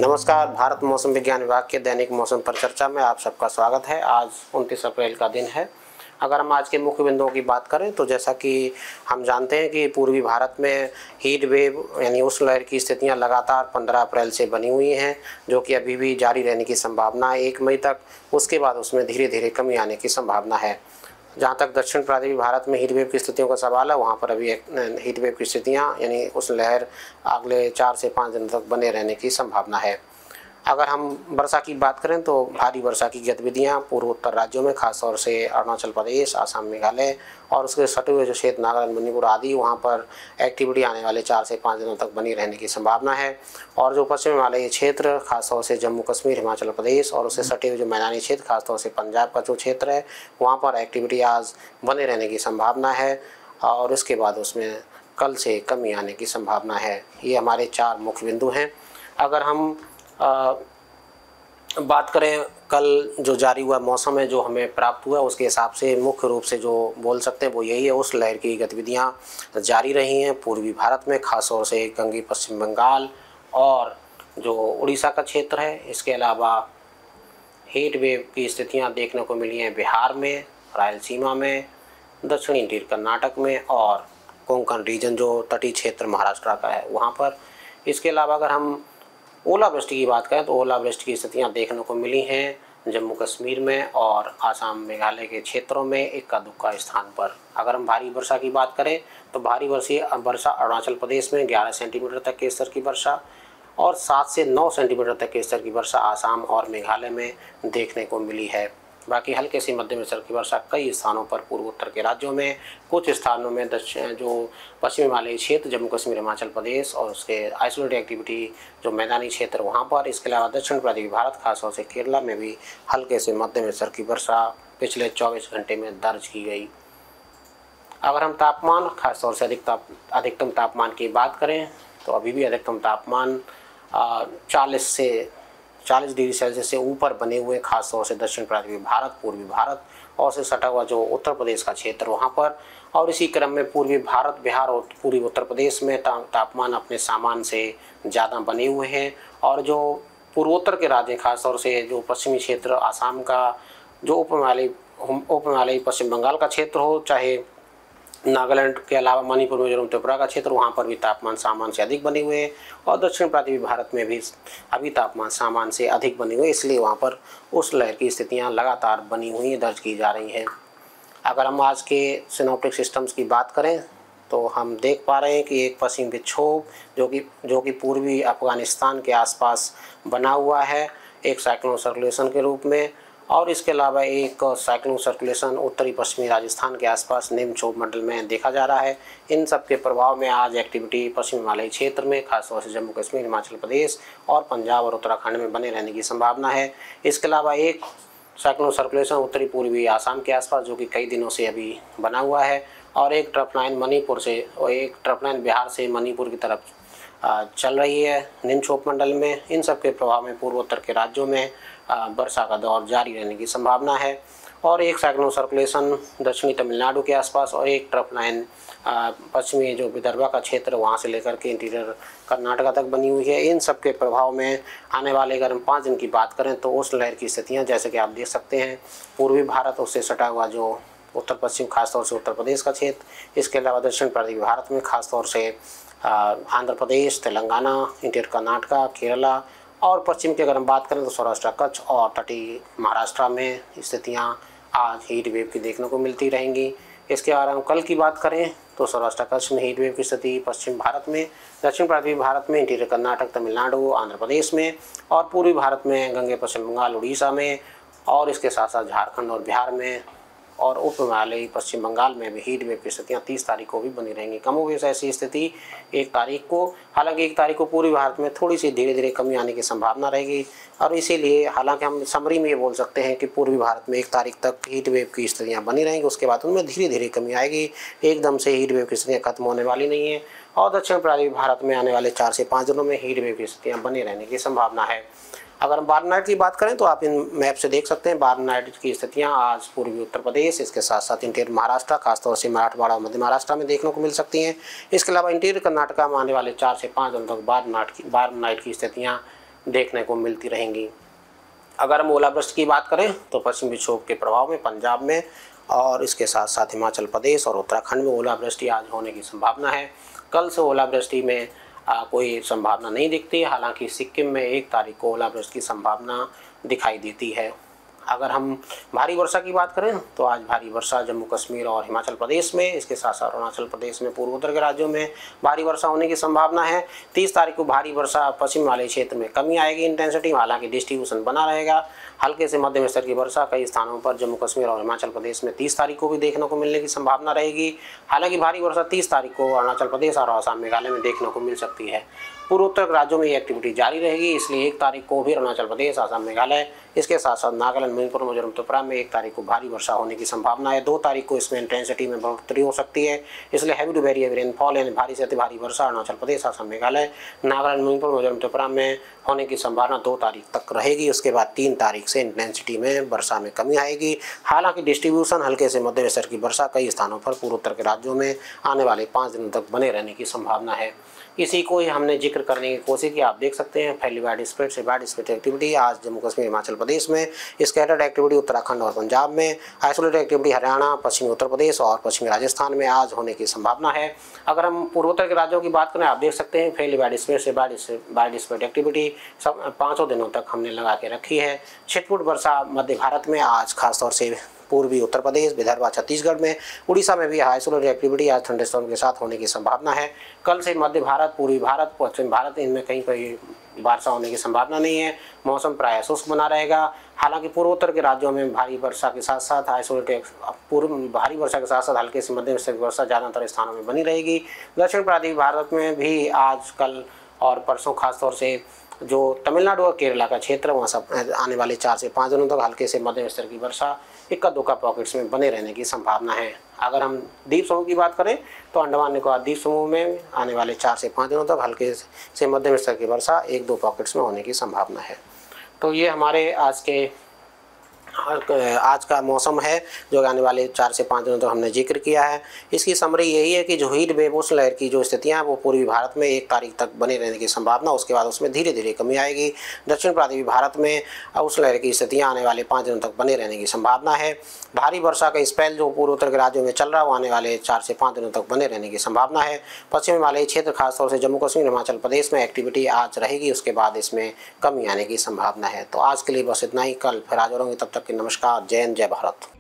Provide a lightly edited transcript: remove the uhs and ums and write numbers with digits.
नमस्कार। भारत मौसम विज्ञान विभाग के दैनिक मौसम पर चर्चा में आप सबका स्वागत है। आज 29 अप्रैल का दिन है। अगर हम आज के मुख्य बिंदुओं की बात करें तो जैसा कि हम जानते हैं कि पूर्वी भारत में हीट वेव यानी उष्ण लहर की स्थितियां लगातार 15 अप्रैल से बनी हुई हैं, जो कि अभी भी जारी रहने की संभावना है 1 मई तक। उसके बाद उसमें धीरे धीरे कमी आने की संभावना है। जहाँ तक दक्षिण पूर्वी भारत में हीट वेव की स्थितियों का सवाल है, वहाँ पर अभी हीट वेव की स्थितियाँ यानी उस लहर अगले 4 से 5 दिन तक बने रहने की संभावना है। अगर हम वर्षा की बात करें तो भारी वर्षा की गतिविधियाँ पूर्वोत्तर राज्यों में, खासतौर से अरुणाचल प्रदेश, असम, मेघालय और उसके सटे हुए जो क्षेत्र नागालैंड, मणिपुर आदि, वहाँ पर एक्टिविटी आने वाले 4 से 5 दिनों तक बनी रहने की संभावना है। और जो पश्चिम हिमालयी क्षेत्र, खासतौर से जम्मू कश्मीर, हिमाचल प्रदेश और उससे सटे हुए जो मैदानी क्षेत्र, खासतौर से पंजाब का जो क्षेत्र है, वहाँ पर एक्टिविटी आज बने रहने की संभावना है और उसके बाद उसमें कल से कमी आने की संभावना है। ये हमारे 4 मुख्य बिंदु हैं। अगर हम बात करें कल जो जारी हुआ मौसम है, जो हमें प्राप्त हुआ, उसके हिसाब से मुख्य रूप से जो बोल सकते हैं वो यही है, उस लहर की गतिविधियां जारी रही हैं पूर्वी भारत में, खासतौर से गंगे पश्चिम बंगाल और जो उड़ीसा का क्षेत्र है। इसके अलावा हीट वेव की स्थितियां देखने को मिली हैं बिहार में, रायलसीमा में, दक्षिणी इंटीरियर कर्नाटक में और कोंकण रीजन जो तटीय क्षेत्र महाराष्ट्र का है वहाँ पर। इसके अलावा अगर हम ओलावृष्टि की बात करें तो ओलावृष्टि की स्थितियां देखने को मिली हैं जम्मू कश्मीर में और आसाम, मेघालय के क्षेत्रों में इक्का दुक्का स्थान पर। अगर हम भारी वर्षा की बात करें तो भारी वर्षा अरुणाचल प्रदेश में 11 सेंटीमीटर तक के स्तर की वर्षा और 7 से 9 सेंटीमीटर तक के स्तर की वर्षा आसाम और मेघालय में देखने को मिली है। बाकी हल्के से मध्यम स्तर की वर्षा कई स्थानों पर पूर्वोत्तर के राज्यों में, कुछ स्थानों में जो पश्चिम हिमालयी क्षेत्र, जम्मू कश्मीर, हिमाचल प्रदेश और उसके आइसोलेटेड एक्टिविटी जो मैदानी क्षेत्र वहाँ पर। इसके अलावा दक्षिण पूर्वी भारत, खासतौर से केरला में भी हल्के से मध्यम स्तर की वर्षा पिछले 24 घंटे में दर्ज की गई। अगर हम तापमान, खासतौर से अधिकतम तापमान की बात करें तो अभी भी अधिकतम तापमान 40 डिग्री सेल्सियस से ऊपर बने हुए, खासतौर से दक्षिण पूर्वी भारत, पूर्वी भारत और से सटा हुआ जो उत्तर प्रदेश का क्षेत्र वहाँ पर। और इसी क्रम में पूर्वी भारत, बिहार और पूर्वी उत्तर प्रदेश में तापमान अपने सामान्य से ज़्यादा बने हुए हैं। और जो पूर्वोत्तर के राज्य, खासतौर से जो पश्चिमी क्षेत्र, आसाम का जो उपहिमालयी पश्चिम बंगाल का क्षेत्र हो, चाहे नागालैंड के अलावा मणिपुर, मिजोरम, त्रिपुरा का क्षेत्र, वहाँ पर भी तापमान सामान्य से अधिक बने हुए हैं। और दक्षिण पूर्वी भारत में भी अभी तापमान सामान्य से अधिक बने हुए, इसलिए वहाँ पर उस लहर की स्थितियाँ लगातार बनी हुई दर्ज की जा रही हैं। अगर हम आज के सिनोप्टिक सिस्टम्स की बात करें तो हम देख पा रहे हैं कि एक पश्चिमी विक्षोभ जो कि पूर्वी अफगानिस्तान के आसपास बना हुआ है एक साइक्लोन सर्कुलेशन के रूप में, और इसके अलावा एक साइक्लोन सर्कुलेशन उत्तरी पश्चिमी राजस्थान के आसपास निम्न क्षोभ मंडल में देखा जा रहा है। इन सब के प्रभाव में आज एक्टिविटी पश्चिम हिमालयी क्षेत्र में, खासतौर से जम्मू कश्मीर, हिमाचल प्रदेश और पंजाब और उत्तराखंड में बने रहने की संभावना है। इसके अलावा एक साइक्लोन सर्कुलेशन उत्तरी पूर्वी आसाम के आसपास जो कि कई दिनों से अभी बना हुआ है, और एक ट्रफ लाइन मणिपुर से और एक ट्रफ लाइन बिहार से मणिपुर की तरफ चल रही है निम्न क्षोभ मंडल में। इन सब के प्रभाव में पूर्वोत्तर के राज्यों में वर्षा का दौर जारी रहने की संभावना है। और एक साइक्लोन सर्कुलेशन दक्षिणी तमिलनाडु के आसपास और एक ट्रफ लाइन पश्चिमी जो विदर्भ का क्षेत्र वहाँ से लेकर के इंटीरियर कर्नाटका तक बनी हुई है। इन सब के प्रभाव में आने वाले अगर हम 5 दिन की बात करें तो उस लहर की स्थितियाँ जैसे कि आप देख सकते हैं पूर्वी भारत, उससे सटा हुआ जो उत्तर पश्चिम, खासतौर से उत्तर प्रदेश का क्षेत्र, इसके अलावा दक्षिण पूर्वी भारत में खासतौर से आंध्र प्रदेश, तेलंगाना, इंटीरियर कर्नाटका, केरला और पश्चिम की अगर हम बात करें तो सौराष्ट्र, कच्छ और तटीय महाराष्ट्र में स्थितियां आज हीट वेव की देखने को मिलती रहेंगी। इसके अलावा हम कल की बात करें तो सौराष्ट्र, कच्छ में हीट वेव की स्थिति, पश्चिम भारत में, दक्षिण पूर्वी भारत में, इंटीरियर कर्नाटक, तमिलनाडु, आंध्र प्रदेश में और पूर्वी भारत में गंगे पश्चिम बंगाल, उड़ीसा में और इसके साथ साथ झारखंड और बिहार में और उप हिमालयी पश्चिम बंगाल में भी हीट वेव की स्थितियाँ 30 तारीख को भी बनी रहेंगी। कमोबेश ऐसी स्थिति 1 तारीख को, हालांकि 1 तारीख को पूर्वी भारत में थोड़ी सी धीरे धीरे कमी आने की संभावना रहेगी। और इसीलिए हालांकि हम समरी में ये बोल सकते हैं कि पूर्वी भारत में 1 तारीख तक हीट वेव की स्थितियाँ बनी रहेंगी, उसके बाद उनमें धीरे धीरे कमी आएगी, एकदम से हीट वेव की स्थितियाँ खत्म होने वाली नहीं है। और दक्षिण पूर्वी भारत में आने वाले 4 से 5 दिनों में हीट वेव की स्थितियाँ बने रहने की संभावना है। अगर हम बार नाइट की बात करें तो आप इन मैप से देख सकते हैं बार नाइट की स्थितियां आज पूर्वी उत्तर प्रदेश, इसके साथ साथ इंटीरियर महाराष्ट्र, खासतौर से मराठवाड़ा और मध्य महाराष्ट्र में देखने को मिल सकती हैं। इसके अलावा इंटीरियर कर्नाटका में आने वाले 4 से 5 दिनों तक बार नाइट की स्थितियां देखने को मिलती रहेंगी। अगर हम ओलावृष्टि की बात करें तो पश्चिमी विक्षोभ के प्रभाव में पंजाब में और इसके साथ साथ हिमाचल प्रदेश और उत्तराखंड में ओलावृष्टि आज होने की संभावना है। कल से ओलावृष्टि में कोई संभावना नहीं दिखती। हालांकि सिक्किम में 1 तारीख को ओलावृष्टि की संभावना दिखाई देती है। अगर हम भारी वर्षा की बात करें तो आज भारी वर्षा जम्मू कश्मीर और हिमाचल प्रदेश में, इसके साथ साथ अरुणाचल प्रदेश में, पूर्वोत्तर के राज्यों में भारी वर्षा होने की संभावना है। 30 तारीख को भारी वर्षा पश्चिम वाले क्षेत्र में कमी आएगी इंटेंसिटी, हालांकि डिस्ट्रीब्यूशन बना रहेगा। हल्के से मध्यम स्तर की वर्षा कई स्थानों पर जम्मू कश्मीर और हिमाचल प्रदेश में 30 तारीख को भी देखने को मिलने की संभावना रहेगी। हालांकि भारी वर्षा 30 तारीख को अरुणाचल प्रदेश और असम मेघालय में देखने को मिल सकती है। पूर्वोत्तर राज्यों में ये एक्टिविटी जारी रहेगी, इसलिए 1 तारीख को भी अरुणाचल प्रदेश, असम मेघालय, इसके साथ साथ नागालैंड, मणिपुर, मिजोरम, त्रिपुरा में 1 तारीख को भारी वर्षा होने की संभावना है। 2 तारीख को इसमें इंटेंसिटी में बढ़ोतरी हो सकती है, इसलिए heavy to very heavy rainfall यानी भारी से अति भारी वर्षा अरुणाचल प्रदेश, असम, मेघालय, नागालैंड, मणिपुर, मिजोरम, त्रिपुरा में होने की संभावना 2 तारीख तक रहेगी। उसके बाद 3 तारीख से इंटेंसिटी में वर्षा में कमी आएगी। हालांकि डिस्ट्रीब्यूशन हल्के से मध्यम स्तर की वर्षा कई स्थानों पर पूर्वोत्तर के राज्यों में आने वाले 5 दिनों तक बने रहने की संभावना है। इसी को ही हमने जिक्र करने की कोशिश की। आप देख सकते हैं फैली वाइड स्प्रेड से वाइड स्प्रेड एक्टिविटी आज जम्मू कश्मीर, हिमाचल प्रदेश में, स्कैटर्ड एक्टिविटी उत्तराखंड और पंजाब में, आइसोलेटेड एक्टिविटी हरियाणा, पश्चिमी उत्तर प्रदेश और पश्चिमी राजस्थान में आज होने की संभावना है। अगर हम पूर्वोत्तर के राज्यों की बात करें, आप देख सकते हैं फैली वाइड स्प्रेड से वाइड स्प्रेड एक्टिविटी सब 5 दिनों तक हमने लगा के रखी है। छिटपुट वर्षा मध्य भारत में आज खासतौर से पूर्वी उत्तर प्रदेश, विदर्भ, छत्तीसगढ़ में, उड़ीसा में भी आइसोलेटेड एक्टिविटी आज थंडरस्टॉर्म के साथ होने की संभावना है। कल से मध्य भारत, पूर्वी भारत, पश्चिम भारत, इनमें कहीं कहीं वर्षा होने की संभावना नहीं है। मौसम प्रायः शुष्क बना रहेगा। हालांकि पूर्वोत्तर के राज्यों में भारी वर्षा के साथ साथ भारी वर्षा के साथ साथ हल्के से मध्यम स्तर की वर्षा ज़्यादातर स्थानों में बनी रहेगी। दक्षिण प्रांतीय भारत में भी आज, कल और परसों खासतौर से जो तमिलनाडु और केरला का क्षेत्र, वहाँ सब आने वाले 4 से 5 दिनों तक हल्के से मध्यम स्तर की वर्षा इक्का दुक्का पॉकेट्स में बने रहने की संभावना है। अगर हम द्वीप समूह की बात करें तो अंडमान निकोबार द्वीप समूह में आने वाले 4 से 5 दिनों तक हल्के से मध्यम स्तर की वर्षा 1-2 पॉकेट्स में होने की संभावना है। तो ये हमारे आज का मौसम है जो आने वाले 4 से 5 दिनों तक हमने जिक्र किया है। इसकी समरी यही है कि जो हीट वेव उस लहर की जो स्थितियां हैं वो पूर्वी भारत में 1 तारीख तक बने रहने की संभावना, उसके बाद उसमें धीरे धीरे कमी आएगी। दक्षिण प्रांतीय भारत में उस लहर की स्थितियां आने वाले 5 दिनों तक बने रहने की संभावना है। भारी वर्षा का स्पेल जो पूर्वोत्तर के राज्यों में चल रहा है वो आने वाले 4 से 5 दिनों तक बने रहने की संभावना है। पश्चिम हिमालयी क्षेत्र खासतौर से जम्मू कश्मीर, हिमाचल प्रदेश में एक्टिविटी आज रहेगी, उसके बाद इसमें कमी आने की संभावना है। तो आज के लिए बस इतना ही। कल फिर हाजिर होंगे, तब तक के नमस्कार। जय हिंद, जय भारत।